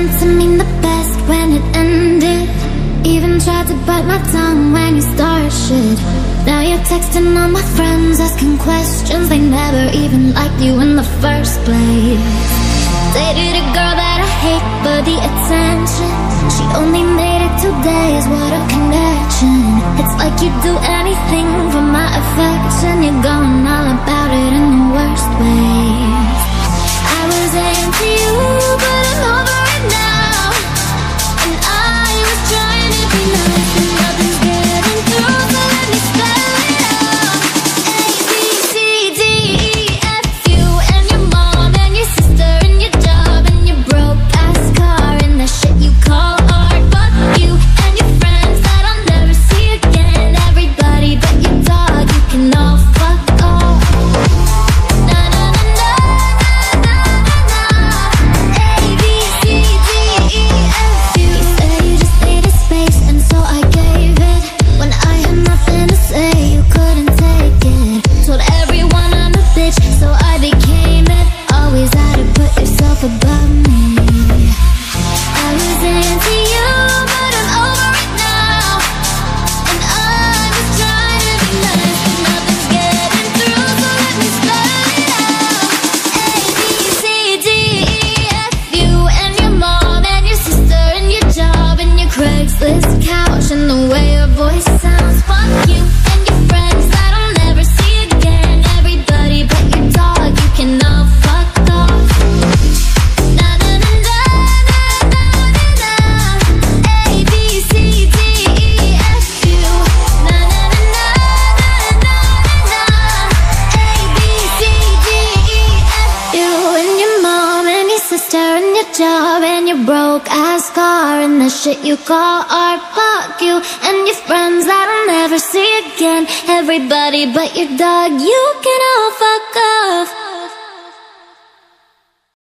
meant to mean the best when it ended. Even tried to bite my tongue when you started shit. Now you're texting all my friends, asking questions. They never even liked you in the first place. Dated a girl that I hate for the attention. She only made it 2 days, what a connection. It's like you'd do anything for my affection. You're going all about it in the worst ways. I was into you, but I'm over it now. And I was trying to be nice, and nothing's getting through, so let me spell it out. abcdefu, and your mom and your sister and your job and your broke ass car and the shit you call art. Fuck you and your friends that I'll never see again. Everybody but your dog, you can all fuck off. Na na na na na na na. abcdefu. You say you just needed space, and so I gave it. When I had nothing to say, you couldn't take it. Told everyone I'm a bitch, so I became it. Always had to put yourself above me. I was into you, but I'm over it now. And I was trying to be nice, but nothing's getting through, so let me spell it out. abcdefu, and your mom and your sister and your job and your Craigslist couch and the way your voice sounds. Fuck you and your friends that I'll never see again. Everybody but your dog, you can all fuck off. Na na na na na na na na. abcdefu. Na na na na na na na. abcdefu. And your mom and your sister and your job and your broke ass car and the shit you call art. Fuck you and your friends that I'll never see again. Everybody but your dog, you can all fuck off.